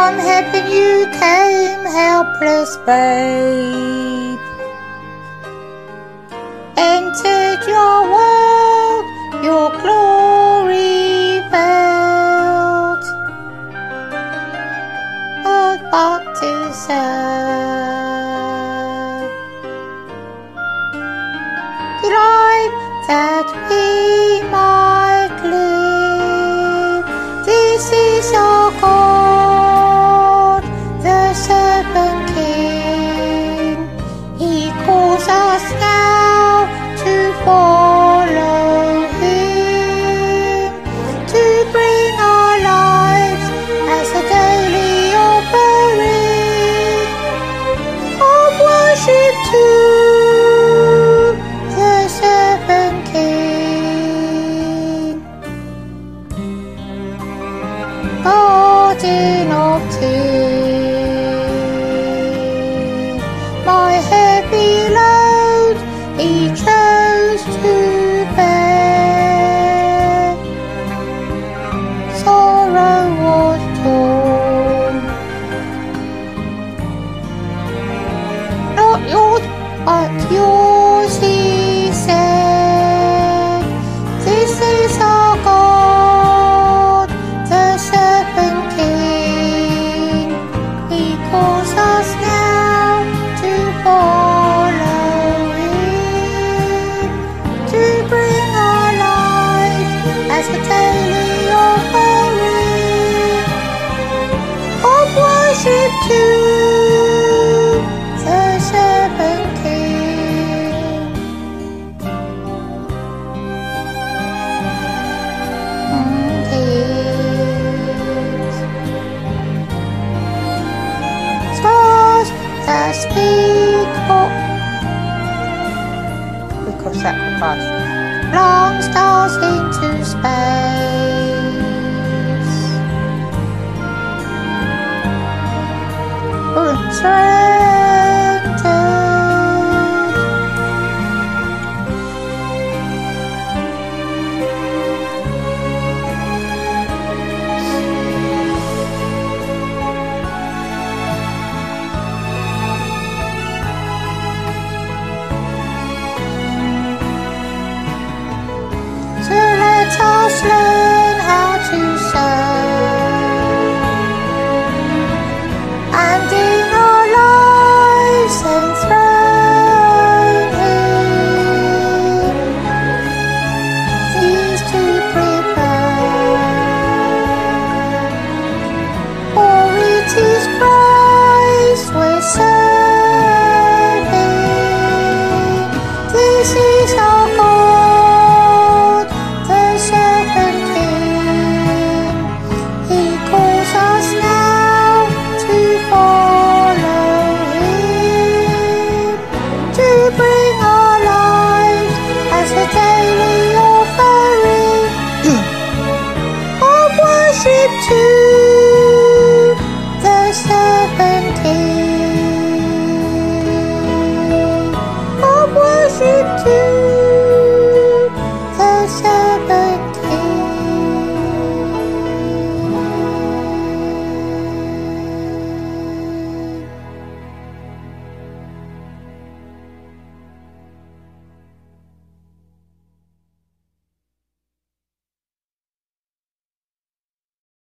From heaven you came, helpless babe, entered your world, your glory veiled, earth but to serve the life that we might live. This is our God, the Serpent King. He calls us now to follow Him, to bring our lives as a daily offering of worship to the Serpent King. Garden of tears, my heavy load He chose to bear. Sorrow was torn, not yours but yours, He said. This is our God, the Serpent King. He calls us now to follow Him, to bring our life as a daily offering of worship to the Serpent King. Stars that speak of, we call sacrifice, long stars into space,